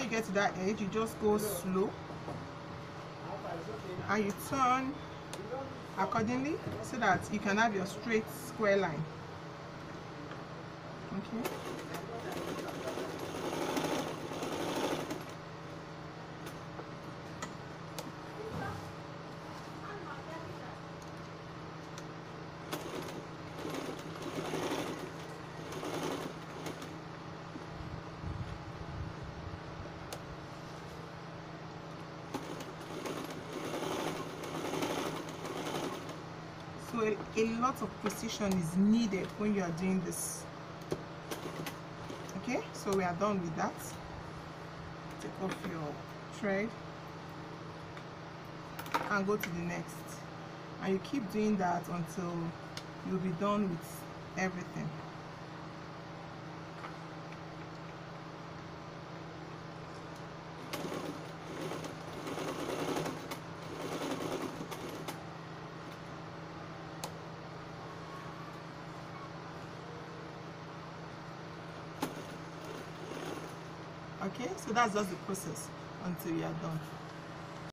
you get to that edge, you just go slow and you turn accordingly so that you can have your straight square line. Okay. So a lot of precision is needed when you are doing this. Okay, so we are done with that. Take off your thread and go to the next, and you keep doing that until you'll be done with everything. Okay, so that's just the process until you are done.